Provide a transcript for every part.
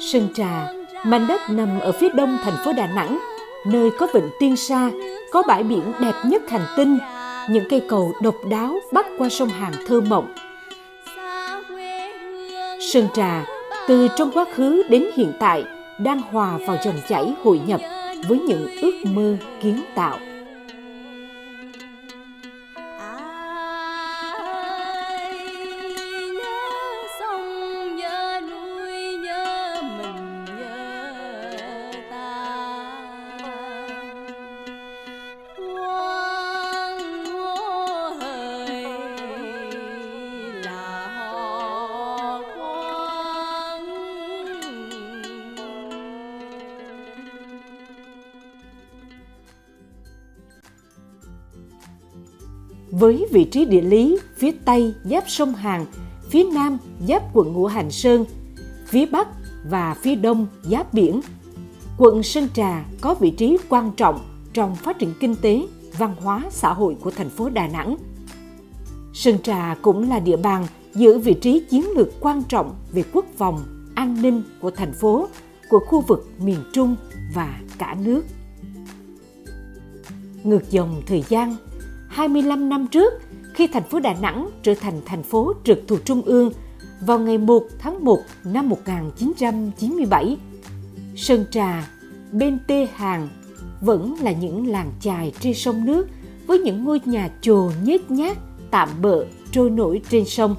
Sơn Trà, mảnh đất nằm ở phía đông thành phố Đà Nẵng, nơi có vịnh Tiên Sa, có bãi biển đẹp nhất hành tinh, những cây cầu độc đáo bắc qua sông Hàn thơ mộng. Sơn Trà, từ trong quá khứ đến hiện tại, đang hòa vào dòng chảy hội nhập với những ước mơ kiến tạo. Với vị trí địa lý phía Tây giáp sông Hàn, phía Nam giáp quận Ngũ Hành Sơn, phía Bắc và phía Đông giáp biển, quận Sơn Trà có vị trí quan trọng trong phát triển kinh tế, văn hóa, xã hội của thành phố Đà Nẵng. Sơn Trà cũng là địa bàn giữ vị trí chiến lược quan trọng về quốc phòng, an ninh của thành phố, của khu vực miền Trung và cả nước. Ngược dòng thời gian, 25 năm trước, khi thành phố Đà Nẵng trở thành thành phố trực thuộc Trung ương vào ngày 1 tháng 1 năm 1997, Sơn Trà, bên Tê Hàn vẫn là những làng chài trên sông nước với những ngôi nhà chồ nhếch nhác, tạm bợ trôi nổi trên sông.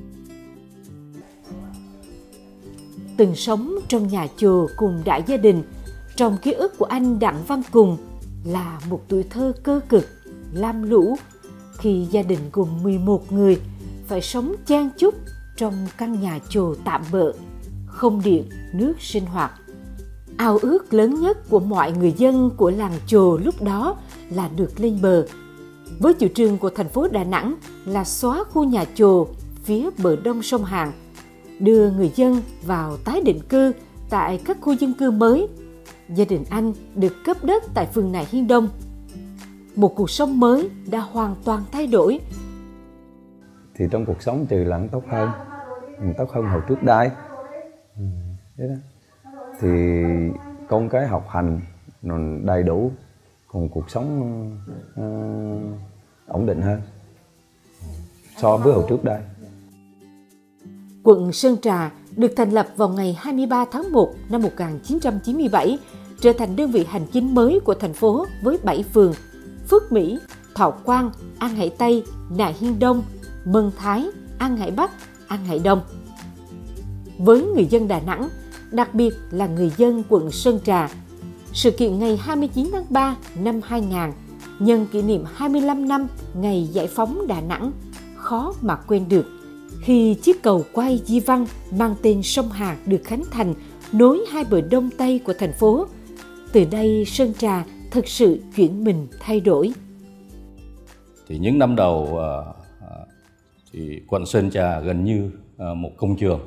Từng sống trong nhà chồ cùng đại gia đình, trong ký ức của anh Đặng Văn Cùng là một tuổi thơ cơ cực, lam lũ, khi gia đình gồm 11 người phải sống chen chúc trong căn nhà chồ tạm bợ, không điện, nước sinh hoạt. Ao ước lớn nhất của mọi người dân của làng chồ lúc đó là được lên bờ. Với chủ trương của thành phố Đà Nẵng là xóa khu nhà chồ phía bờ đông sông Hàn, đưa người dân vào tái định cư tại các khu dân cư mới, gia đình anh được cấp đất tại phường Nại Hiên Đông. Một cuộc sống mới đã hoàn toàn thay đổi. Thì trong cuộc sống trừ là tốt hơn hồi trước đây. Thế đó. Thì con cái học hành đầy đủ, còn cuộc sống ổn định hơn so với hồi trước đây. Quận Sơn Trà được thành lập vào ngày 23 tháng 1 năm 1997, trở thành đơn vị hành chính mới của thành phố với 7 phường: Phước Mỹ, Thọ Quang, An Hải Tây, Nại Hiên Đông, Mân Thái, An Hải Bắc, An Hải Đông. Với người dân Đà Nẵng, đặc biệt là người dân quận Sơn Trà, sự kiện ngày 29 tháng 3 năm 2000 nhân kỷ niệm 25 năm ngày giải phóng Đà Nẵng khó mà quên được, khi chiếc cầu quay Di Văn mang tên sông Hàn được khánh thành nối hai bờ đông tây của thành phố. Từ đây Sơn Trà thực sự chuyển mình thay đổi. Thì những năm đầu thì quận Sơn Trà gần như một công trường.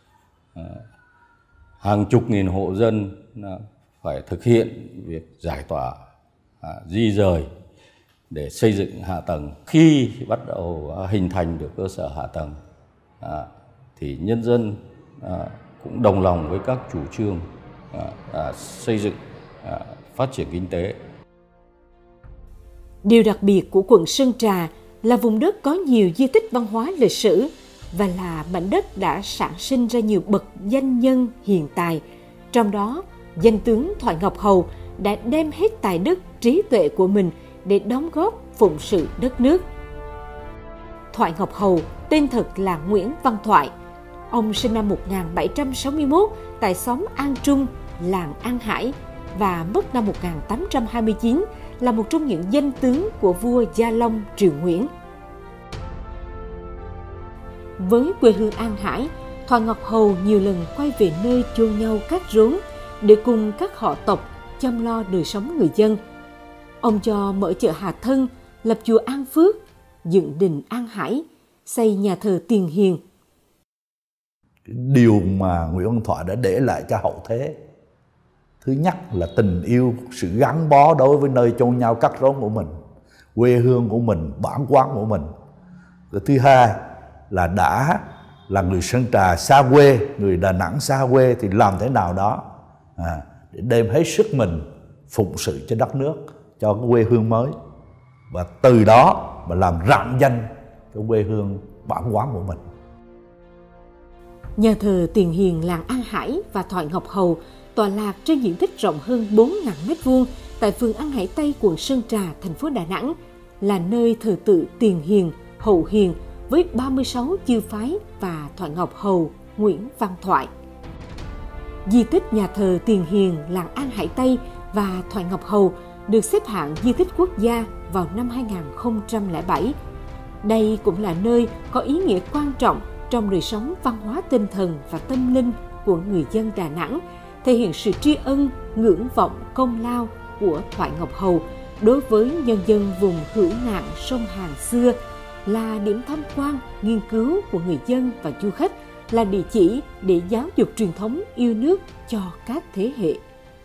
Hàng chục nghìn hộ dân phải thực hiện việc giải tỏa, di rời để xây dựng hạ tầng. Khi bắt đầu hình thành được cơ sở hạ tầng thì nhân dân cũng đồng lòng với các chủ trương xây dựng, phát triển kinh tế. Điều đặc biệt của quận Sơn Trà là vùng đất có nhiều di tích văn hóa lịch sử và là mảnh đất đã sản sinh ra nhiều bậc danh nhân hiền tài. Trong đó, danh tướng Thoại Ngọc Hầu đã đem hết tài đức, trí tuệ của mình để đóng góp phụng sự đất nước. Thoại Ngọc Hầu tên thật là Nguyễn Văn Thoại. Ông sinh năm 1761 tại xóm An Trung, làng An Hải và mất năm 1829, là một trong những danh tướng của vua Gia Long Triều Nguyễn. Với quê hương An Hải, Thoại Ngọc Hầu nhiều lần quay về nơi chôn nhau cát rốn để cùng các họ tộc chăm lo đời sống người dân. Ông cho mở chợ Hà Thân, lập chùa An Phước, dựng đình An Hải, xây nhà thờ Tiền Hiền. Điều mà Nguyễn Văn Thoại đã để lại cho hậu thế, thứ nhất là tình yêu, sự gắn bó đối với nơi chôn nhau cắt rốn của mình, quê hương của mình, bản quán của mình. Thứ hai là đã là người Sơn Trà xa quê, người Đà Nẵng xa quê thì làm thế nào đó để đem hết sức mình phụng sự cho đất nước, cho cái quê hương mới, và từ đó mà làm rạng danh cái quê hương bản quán của mình. Nhà thờ Tiền Hiền làng An Hải và Thoại Ngọc Hầu tọa lạc trên diện tích rộng hơn 4.000 m² tại phường An Hải Tây, quận Sơn Trà, thành phố Đà Nẵng, là nơi thờ tự Tiền Hiền, Hậu Hiền với 36 chư phái và Thoại Ngọc Hầu, Nguyễn Văn Thoại. Di tích nhà thờ Tiền Hiền làng An Hải Tây và Thoại Ngọc Hầu được xếp hạng di tích quốc gia vào năm 2007. Đây cũng là nơi có ý nghĩa quan trọng trong đời sống văn hóa tinh thần và tâm linh của người dân Đà Nẵng, thể hiện sự tri ân, ngưỡng vọng công lao của Thoại Ngọc Hầu đối với nhân dân vùng hữu nạn sông Hàn xưa, là điểm tham quan, nghiên cứu của người dân và du khách, là địa chỉ để giáo dục truyền thống yêu nước cho các thế hệ.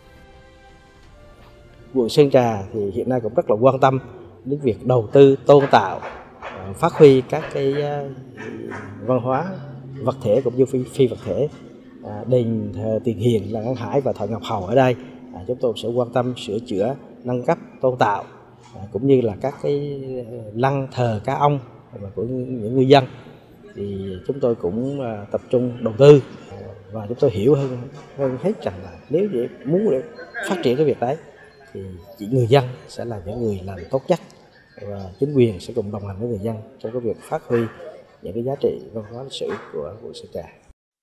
Quận Sơn Trà thì hiện nay cũng rất là quan tâm đến việc đầu tư tôn tạo, phát huy các cái văn hóa vật thể cũng như phi vật thể. Đền thờ Tiền Hiền làng An Hải và Thoại Ngọc Hầu ở đây chúng tôi sẽ quan tâm sửa chữa, nâng cấp, tôn tạo, cũng như là các cái lăng thờ cá ông của những ngư dân thì chúng tôi cũng tập trung đầu tư, và chúng tôi hiểu hơn hết rằng là nếu muốn phát triển cái việc đấy thì chỉ người dân sẽ là những người làm tốt nhất, và chính quyền sẽ cùng đồng hành với người dân trong cái việc phát huy những cái giá trị văn hóa lịch sử của quận Sơn Trà.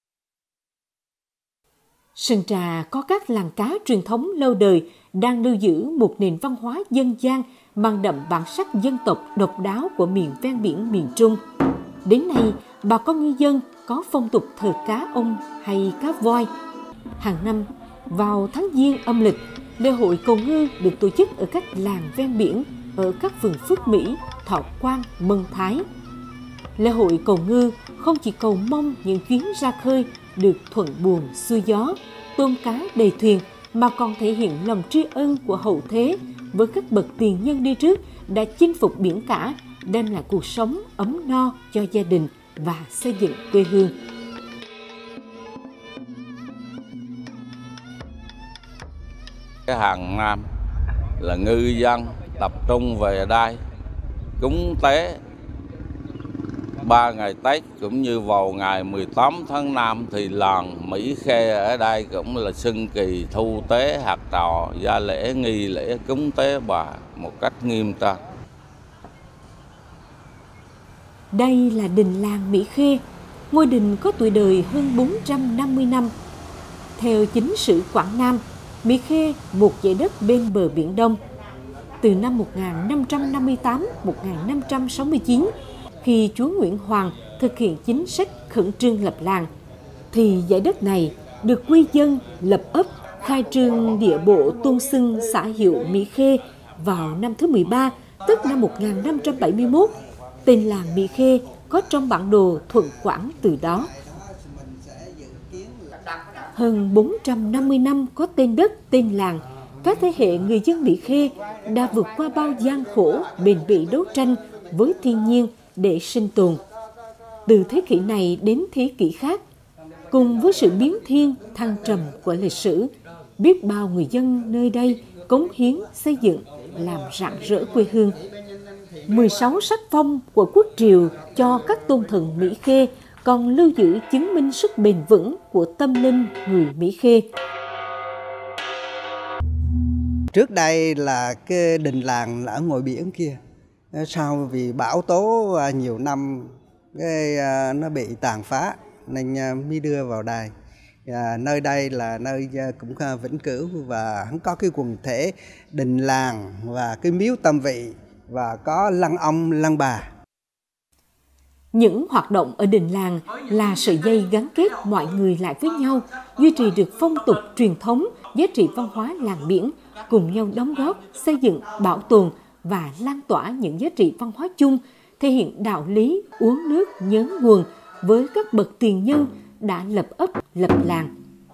Sơn Trà có các làng cá truyền thống lâu đời đang lưu giữ một nền văn hóa dân gian mang đậm bản sắc dân tộc độc đáo của miền ven biển miền Trung. Đến nay, bà con ngư dân có phong tục thờ cá ông hay cá voi. Hàng năm, vào tháng Giêng âm lịch, lễ hội cầu ngư được tổ chức ở các làng ven biển, ở các vườn Phước Mỹ, Thọ Quang, Mân Thái. Lễ hội cầu ngư không chỉ cầu mong những chuyến ra khơi được thuận buồm xuôi gió, tôm cá đầy thuyền, mà còn thể hiện lòng tri ân của hậu thế với các bậc tiền nhân đi trước đã chinh phục biển cả, đem lại cuộc sống ấm no cho gia đình và xây dựng quê hương. Hàng năm là ngư dân tập trung về đây cúng tế 3 ngày Tết, cũng như vào ngày 18 tháng 5 thì làng Mỹ Khê ở đây cũng là xưng kỳ thu tế hạt trò, gia lễ nghi lễ cúng tế bà một cách nghiêm trang. Đây là đình làng Mỹ Khê, ngôi đình có tuổi đời hơn 450 năm. Theo chính sử Quảng Nam, Mỹ Khê một dãy đất bên bờ Biển Đông. Từ năm 1558-1569, khi chúa Nguyễn Hoàng thực hiện chính sách khẩn trương lập làng, thì dãy đất này được quy dân lập ấp, khai trương địa bộ tôn xưng xã hiệu Mỹ Khê vào năm thứ 13, tức năm 1571. Tên làng Mỹ Khê có trong bản đồ Thuận Quảng từ đó. Hơn 450 năm có tên đất, tên làng, các thế hệ người dân Mỹ Khê đã vượt qua bao gian khổ, bền bỉ đấu tranh với thiên nhiên để sinh tồn. Từ thế kỷ này đến thế kỷ khác, cùng với sự biến thiên thăng trầm của lịch sử, biết bao người dân nơi đây cống hiến xây dựng, làm rạng rỡ quê hương. 16 sắc phong của quốc triều cho các tôn thần Mỹ Khê còn lưu giữ chứng minh sức bền vững của tâm linh người Mỹ Khê. Trước đây là cái đình làng ở ngoài biển kia, sau vì bão tố nhiều năm nó bị tàn phá nên mới đưa vào đây. Nơi đây là nơi cũng vĩnh cửu và hắn có cái quần thể đình làng và cái miếu tam vị và có lăng ông lăng bà. Những hoạt động ở đình làng là sợi dây gắn kết mọi người lại với nhau, duy trì được phong tục truyền thống, giá trị văn hóa làng biển, cùng nhau đóng góp, xây dựng, bảo tồn và lan tỏa những giá trị văn hóa chung, thể hiện đạo lý uống nước nhớ nguồn với các bậc tiền nhân đã lập ấp, lập làng.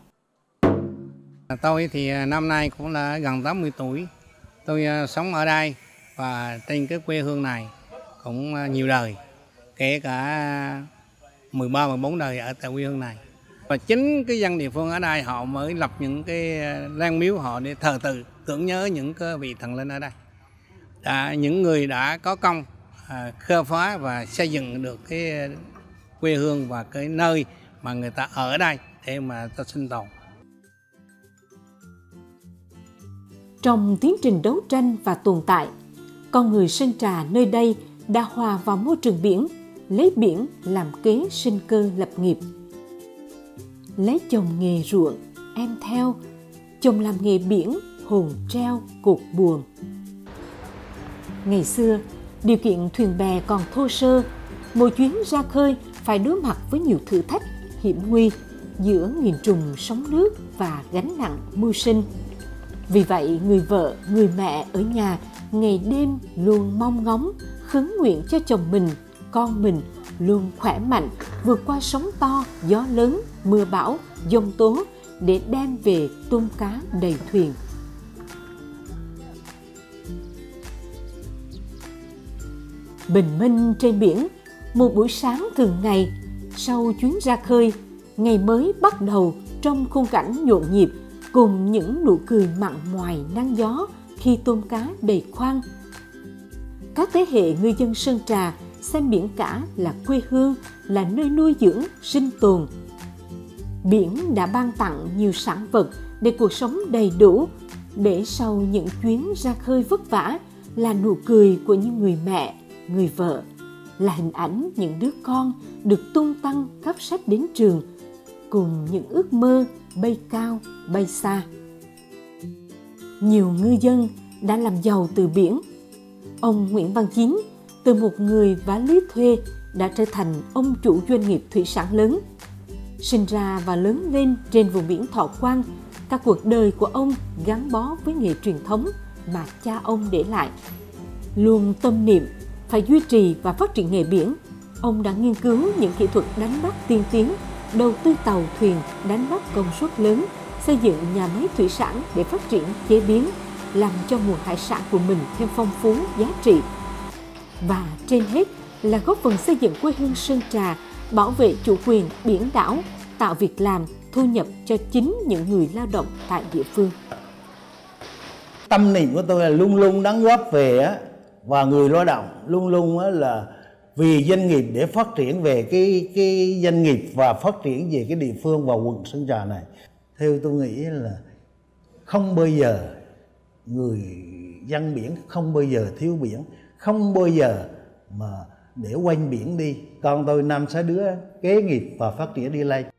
Tôi thì năm nay cũng là gần 80 tuổi. Tôi sống ở đây và trên cái quê hương này cũng nhiều đời. Kể cả 13, 14 đời ở tại quê hương này. Và chính cái dân địa phương ở đây họ mới lập những cái lăng miếu họ để thờ tự, tưởng nhớ những cái vị thần linh ở đây. Những người đã có công khơi phá và xây dựng được cái quê hương và cái nơi mà người ta ở đây để mà ta sinh tồn. Trong tiến trình đấu tranh và tồn tại, con người Sơn Trà nơi đây đã hòa vào môi trường biển, lấy biển làm kế sinh cơ lập nghiệp. Lấy chồng nghề ruộng, em theo, chồng làm nghề biển, hồn treo, cột buồm. Ngày xưa, điều kiện thuyền bè còn thô sơ, mỗi chuyến ra khơi phải đối mặt với nhiều thử thách, hiểm nguy giữa nghìn trùng sóng nước và gánh nặng mưu sinh. Vì vậy, người vợ, người mẹ ở nhà ngày đêm luôn mong ngóng, khấn nguyện cho chồng mình, con mình luôn khỏe mạnh, vượt qua sóng to, gió lớn, mưa bão, giông tố để đem về tôm cá đầy thuyền. Bình minh trên biển, một buổi sáng thường ngày, sau chuyến ra khơi, ngày mới bắt đầu trong khung cảnh nhộn nhịp cùng những nụ cười mặn moài nắng gió khi tôm cá đầy khoang. Các thế hệ ngư dân Sơn Trà xem biển cả là quê hương, là nơi nuôi dưỡng, sinh tồn. Biển đã ban tặng nhiều sản vật để cuộc sống đầy đủ, để sau những chuyến ra khơi vất vả là nụ cười của những người mẹ, người vợ, là hình ảnh những đứa con được tung tăng cắp sách đến trường, cùng những ước mơ bay cao, bay xa. Nhiều ngư dân đã làm giàu từ biển. Ông Nguyễn Văn Chín, từ một người vá lưới thuê, đã trở thành ông chủ doanh nghiệp thủy sản lớn. Sinh ra và lớn lên trên vùng biển Thọ Quang, các cuộc đời của ông gắn bó với nghề truyền thống mà cha ông để lại. Luôn tâm niệm phải duy trì và phát triển nghề biển, ông đã nghiên cứu những kỹ thuật đánh bắt tiên tiến, đầu tư tàu thuyền đánh bắt công suất lớn, xây dựng nhà máy thủy sản để phát triển chế biến, làm cho nguồn hải sản của mình thêm phong phú, giá trị. Và trên hết là góp phần xây dựng quê hương Sơn Trà, bảo vệ chủ quyền biển đảo, tạo việc làm, thu nhập cho chính những người lao động tại địa phương. Tâm niệm của tôi là luôn luôn đóng góp về và người lao động, luôn luôn là vì doanh nghiệp để phát triển về cái doanh nghiệp và phát triển về cái địa phương và quận Sơn Trà này. Theo tôi nghĩ là không bao giờ người dân biển không bao giờ thiếu biển, không bao giờ mà để quanh biển đi. Con tôi 5-6 đứa kế nghiệp và phát triển đi lên.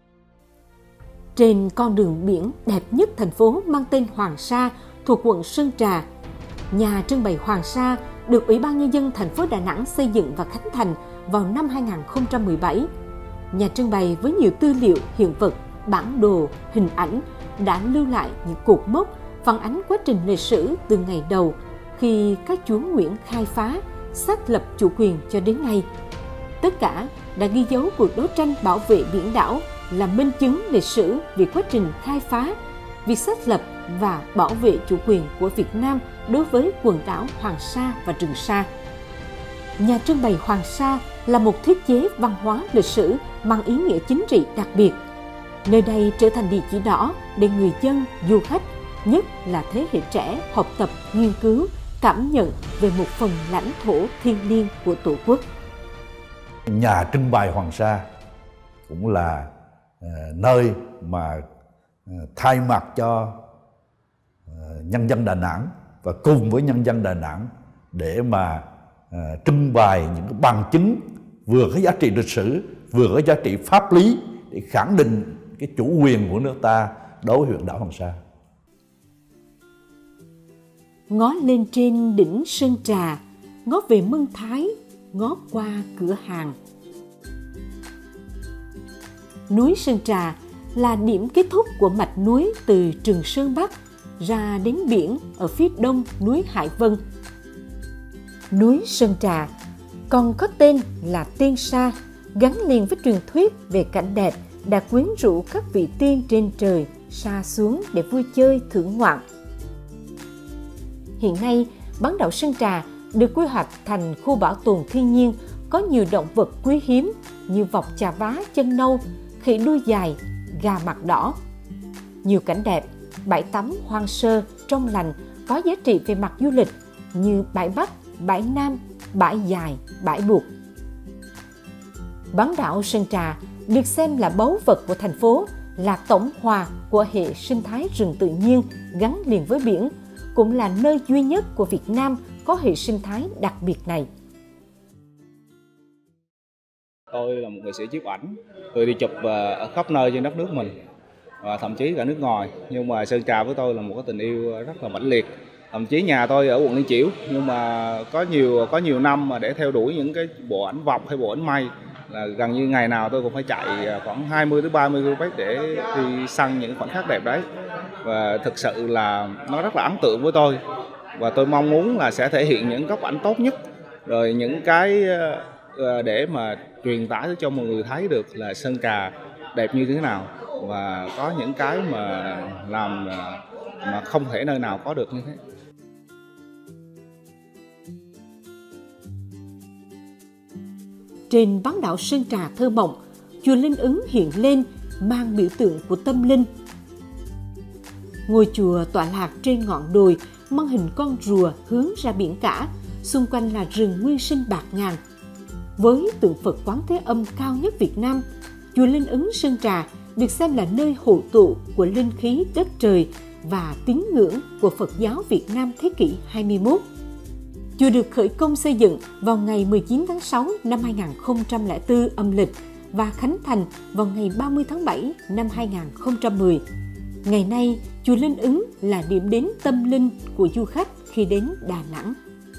Trên con đường biển đẹp nhất thành phố mang tên Hoàng Sa thuộc quận Sơn Trà, nhà trưng bày Hoàng Sa được Ủy ban Nhân dân thành phố Đà Nẵng xây dựng và khánh thành vào năm 2017. Nhà trưng bày với nhiều tư liệu, hiện vật, bản đồ, hình ảnh đã lưu lại những cột mốc phản ánh quá trình lịch sử từ ngày đầu khi các chúa Nguyễn khai phá, xác lập chủ quyền cho đến nay. Tất cả đã ghi dấu cuộc đấu tranh bảo vệ biển đảo, là minh chứng lịch sử về quá trình khai phá, việc xác lập và bảo vệ chủ quyền của Việt Nam đối với quần đảo Hoàng Sa và Trường Sa. Nhà trưng bày Hoàng Sa là một thiết chế văn hóa lịch sử mang ý nghĩa chính trị đặc biệt. Nơi đây trở thành địa chỉ đỏ để người dân, du khách, nhất là thế hệ trẻ học tập, nghiên cứu, cảm nhận về một phần lãnh thổ thiêng liêng của Tổ quốc. Nhà trưng bày Hoàng Sa cũng là nơi mà thay mặt cho nhân dân Đà Nẵng và cùng với nhân dân Đà Nẵng để mà trưng bày những cái bằng chứng vừa có giá trị lịch sử, vừa có giá trị pháp lý để khẳng định cái chủ quyền của nước ta đối với huyện đảo Hoàng Sa. Ngó lên trên đỉnh Sơn Trà, ngó về Mân Thái, ngó qua cửa hàng. Núi Sơn Trà là điểm kết thúc của mạch núi từ Trường Sơn Bắc ra đến biển ở phía đông núi Hải Vân. Núi Sơn Trà còn có tên là Tiên Sa, gắn liền với truyền thuyết về cảnh đẹp đã quyến rũ các vị tiên trên trời sa xuống để vui chơi thưởng ngoạn. Hiện nay, bán đảo Sơn Trà được quy hoạch thành khu bảo tồn thiên nhiên có nhiều động vật quý hiếm như vọc chà vá chân nâu, khỉ đuôi dài, gà mặt đỏ. Nhiều cảnh đẹp, bãi tắm hoang sơ, trong lành có giá trị về mặt du lịch như bãi Bắc, bãi Nam, bãi Dài, bãi Buộc. Bán đảo Sơn Trà được xem là báu vật của thành phố, là tổng hòa của hệ sinh thái rừng tự nhiên gắn liền với biển, cũng là nơi duy nhất của Việt Nam có hệ sinh thái đặc biệt này. Tôi là một nghệ sĩ nhiếp ảnh, tôi đi chụp ở khắp nơi trên đất nước mình và thậm chí cả nước ngoài. Nhưng mà Sơn Trà với tôi là một cái tình yêu rất là mãnh liệt. Thậm chí nhà tôi ở quận Liên Chiểu, nhưng mà có nhiều năm mà để theo đuổi những cái bộ ảnh vọc hay bộ ảnh mây là gần như ngày nào tôi cũng phải chạy khoảng 20 đến 30 km để đi săn những khoảnh khắc đẹp đấy. Và thực sự là nó rất là ấn tượng với tôi. Và tôi mong muốn là sẽ thể hiện những góc ảnh tốt nhất, rồi những cái để mà truyền tải cho mọi người thấy được là Sơn Trà đẹp như thế nào, và có những cái mà làm mà không thể nơi nào có được như thế. Trên bán đảo Sơn Trà thơ mộng, chùa Linh Ứng hiện lên mang biểu tượng của tâm linh. Ngôi chùa tọa lạc trên ngọn đồi mang hình con rùa hướng ra biển cả, xung quanh là rừng nguyên sinh bạt ngàn. Với tượng Phật Quán Thế Âm cao nhất Việt Nam, chùa Linh Ứng Sơn Trà được xem là nơi hội tụ của linh khí đất trời và tín ngưỡng của Phật giáo Việt Nam thế kỷ 21. Chùa được khởi công xây dựng vào ngày 19 tháng 6 năm 2004 âm lịch và khánh thành vào ngày 30 tháng 7 năm 2010. Ngày nay, chùa Linh Ứng là điểm đến tâm linh của du khách khi đến Đà Nẵng.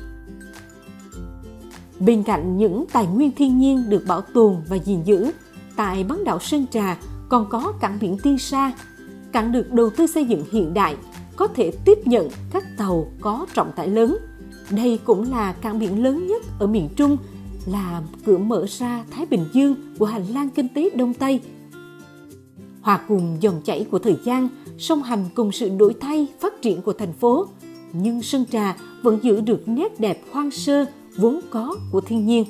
Bên cạnh những tài nguyên thiên nhiên được bảo tồn và gìn giữ, tại bán đảo Sơn Trà còn có cảng biển Tiên Sa. Cảng được đầu tư xây dựng hiện đại, có thể tiếp nhận các tàu có trọng tải lớn. Đây cũng là cảng biển lớn nhất ở miền Trung, là cửa mở ra Thái Bình Dương của hành lang kinh tế Đông Tây. Hòa cùng dòng chảy của thời gian, song hành cùng sự đổi thay phát triển của thành phố, nhưng Sơn Trà vẫn giữ được nét đẹp hoang sơ vốn có của thiên nhiên.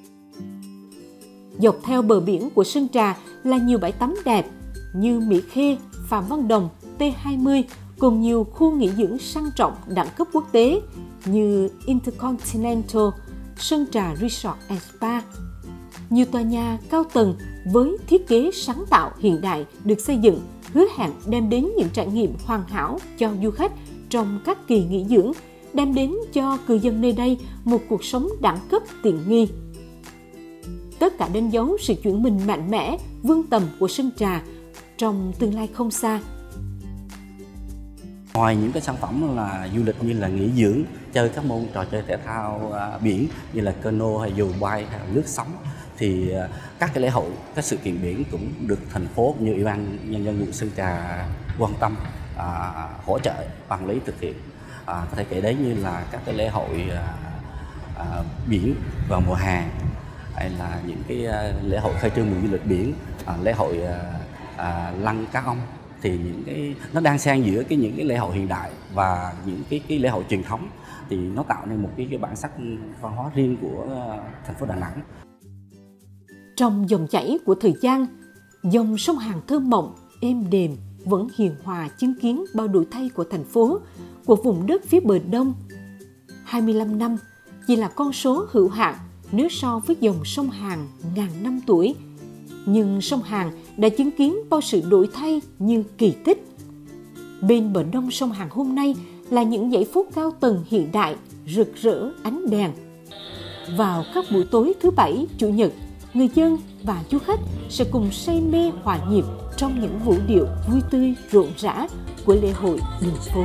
Dọc theo bờ biển của Sơn Trà là nhiều bãi tắm đẹp như Mỹ Khê, Phạm Văn Đồng, T20 cùng nhiều khu nghỉ dưỡng sang trọng đẳng cấp quốc tế như Intercontinental, Sơn Trà Resort and Spa. Nhiều tòa nhà cao tầng với thiết kế sáng tạo hiện đại được xây dựng hứa hẹn đem đến những trải nghiệm hoàn hảo cho du khách trong các kỳ nghỉ dưỡng, đem đến cho cư dân nơi đây một cuộc sống đẳng cấp tiện nghi. Tất cả đánh dấu sự chuyển mình mạnh mẽ, vươn tầm của Sơn Trà trong tương lai không xa. Ngoài những cái sản phẩm là du lịch như là nghỉ dưỡng, chơi các môn trò chơi thể thao biển như là cano hay dù bay hay là lướt sóng, thì các cái lễ hội, các sự kiện biển cũng được thành phố cũng như Ủy ban Nhân dân quận Sơn Trà quan tâm hỗ trợ quản lý thực hiện. Có thể kể đến như là các cái lễ hội biển vào mùa hè, hay là những cái lễ hội khai trương mùa du lịch biển, lễ hội lăng cá ông, thì những cái nó đang xen giữa những cái lễ hội hiện đại và những cái lễ hội truyền thống, thì nó tạo nên một cái bản sắc văn hóa riêng của thành phố Đà Nẵng. Trong dòng chảy của thời gian, dòng sông Hàn thơ mộng, êm đềm vẫn hiền hòa chứng kiến bao đổi thay của thành phố, của vùng đất phía bờ đông. 25 năm chỉ là con số hữu hạn nếu so với dòng sông Hàn ngàn năm tuổi. Nhưng sông Hàn đã chứng kiến bao sự đổi thay như kỳ tích. Bên bờ đông sông Hàn hôm nay là những dãy phố cao tầng hiện đại, rực rỡ ánh đèn. Vào các buổi tối thứ Bảy, Chủ nhật, người dân và du khách sẽ cùng say mê hòa nhịp trong những vũ điệu vui tươi rộn rã của lễ hội đường phố.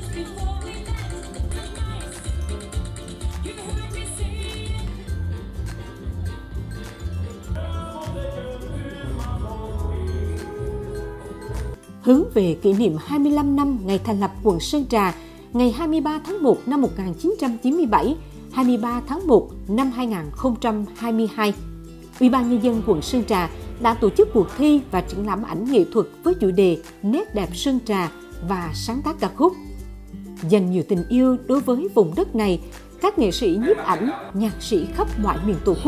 Hướng về kỷ niệm 25 năm ngày thành lập quận Sơn Trà, ngày 23 tháng 1 năm 1997, 23 tháng 1 năm 2022, Ủy ban Nhân dân quận Sơn Trà đã tổ chức cuộc thi và triển lãm ảnh nghệ thuật với chủ đề Nét đẹp Sơn Trà và sáng tác ca khúc. Dành nhiều tình yêu đối với vùng đất này, các nghệ sĩ nhiếp ảnh, nhạc sĩ khắp mọi miền Tổ quốc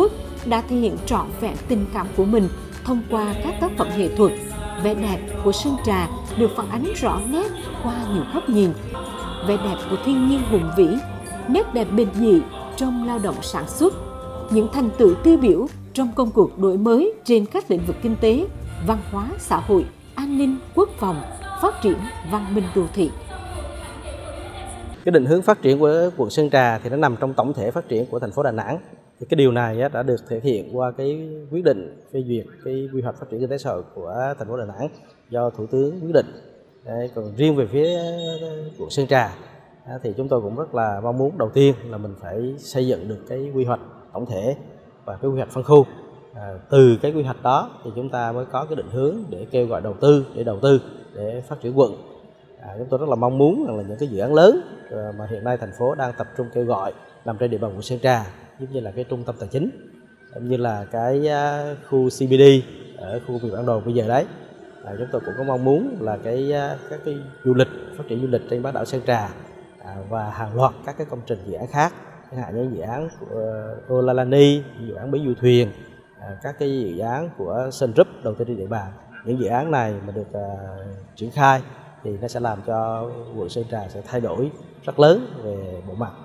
đã thể hiện trọn vẹn tình cảm của mình thông qua các tác phẩm nghệ thuật. Vẻ đẹp của Sơn Trà được phản ánh rõ nét qua nhiều góc nhìn. Vẻ đẹp của thiên nhiên hùng vĩ, nét đẹp bình dị trong lao động sản xuất, những thành tựu tiêu biểu trong công cuộc đổi mới trên các lĩnh vực kinh tế, văn hóa, xã hội, an ninh, quốc phòng, phát triển văn minh đô thị. Cái định hướng phát triển của quận Sơn Trà thì nó nằm trong tổng thể phát triển của thành phố Đà Nẵng. Thì cái điều này đã được thể hiện qua cái quyết định phê duyệt cái quy hoạch phát triển kinh tế xã hội của thành phố Đà Nẵng do Thủ tướng quyết định. Còn riêng về phía quận Sơn Trà thì chúng tôi cũng rất là mong muốn đầu tiên là mình phải xây dựng được cái quy hoạch tổng thể và cái quy hoạch phân khu. Từ cái quy hoạch đó thì chúng ta mới có cái định hướng để kêu gọi đầu tư để phát triển quận. Chúng tôi rất là mong muốn rằng là những cái dự án lớn mà hiện nay thành phố đang tập trung kêu gọi nằm trên địa bàn quận Sơn Trà, giống như là cái trung tâm tài chính, như là cái khu CBD ở khu công nghiệp An Đồn bây giờ đấy. Chúng tôi cũng có mong muốn là các cái du lịch, phát triển du lịch trên bán đảo Sơn Trà và hàng loạt các cái công trình dự án khác, chẳng hạn như dự án của Olalani, dự án bến du thuyền, các cái dự án của Sun Group đầu tư trên địa bàn. Những dự án này mà được triển khai thì nó sẽ làm cho quận Sơn Trà sẽ thay đổi rất lớn về bộ mặt.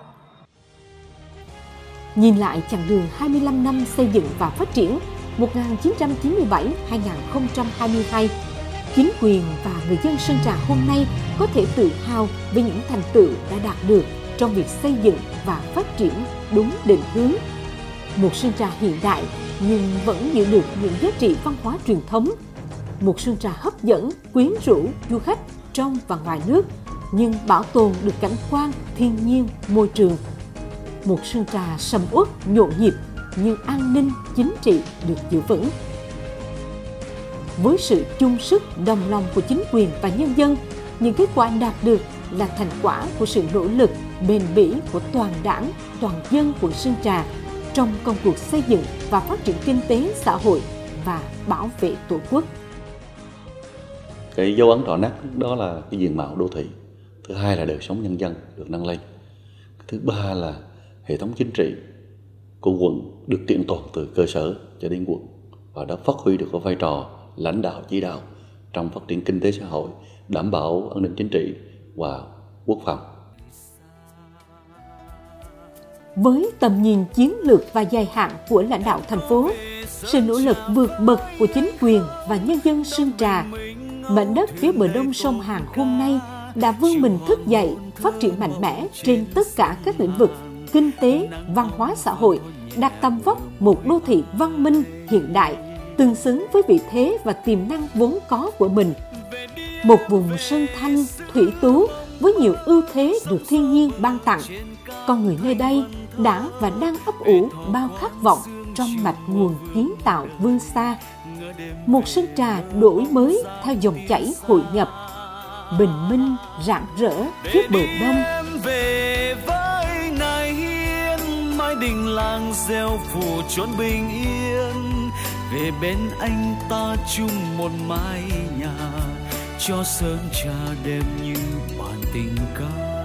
Nhìn lại chặng đường 25 năm xây dựng và phát triển 1997-2022, chính quyền và người dân Sơn Trà hôm nay có thể tự hào về những thành tựu đã đạt được trong việc xây dựng và phát triển đúng định hướng. Một Sơn Trà hiện đại nhưng vẫn giữ được những giá trị văn hóa truyền thống. Một Sơn Trà hấp dẫn, quyến rũ du khách trong và ngoài nước, nhưng bảo tồn được cảnh quan, thiên nhiên, môi trường. Một Sơn Trà sầm uất, nhộn nhịp, nhưng an ninh, chính trị được giữ vững. Với sự chung sức, đồng lòng của chính quyền và nhân dân, những kết quả đạt được là thành quả của sự nỗ lực bền bỉ của toàn đảng, toàn dân quận Sơn Trà trong công cuộc xây dựng và phát triển kinh tế, xã hội và bảo vệ Tổ quốc. Cái dấu ấn rõ nét đó là cái diện mạo đô thị. Thứ hai là đời sống nhân dân được nâng lên. Thứ ba là hệ thống chính trị của quận được kiện toàn từ cơ sở cho đến quận và đã phát huy được cái vai trò lãnh đạo chỉ đạo trong phát triển kinh tế xã hội, đảm bảo an ninh chính trị và quốc phòng. Với tầm nhìn chiến lược và dài hạn của lãnh đạo thành phố, sự nỗ lực vượt bậc của chính quyền và nhân dân Sơn Trà, mảnh đất phía bờ đông sông Hàn hôm nay đã vươn mình thức dậy, phát triển mạnh mẽ trên tất cả các lĩnh vực kinh tế, văn hóa xã hội, đặt tầm vóc một đô thị văn minh, hiện đại, tương xứng với vị thế và tiềm năng vốn có của mình. Một vùng sơn thanh, thủy tú với nhiều ưu thế được thiên nhiên ban tặng. Con người nơi đây đã và đang ấp ủ bao khát vọng trong mạch nguồn kiến tạo vươn xa. Một Sơn Trà đổi mới theo dòng chảy hội nhập, bình minh rạng rỡ phía bờ đông. Về với ngày hiên, mái đình làng reo phủ chốn bình yên. Về bên anh ta chung một mái nhà, cho Sơn Trà đẹp như bản tình ca.